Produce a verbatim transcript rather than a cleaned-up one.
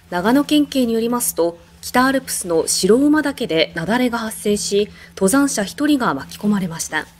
長野県警によりますと、北アルプスの白馬岳で雪崩が発生し、登山者ひとりが巻き込まれました。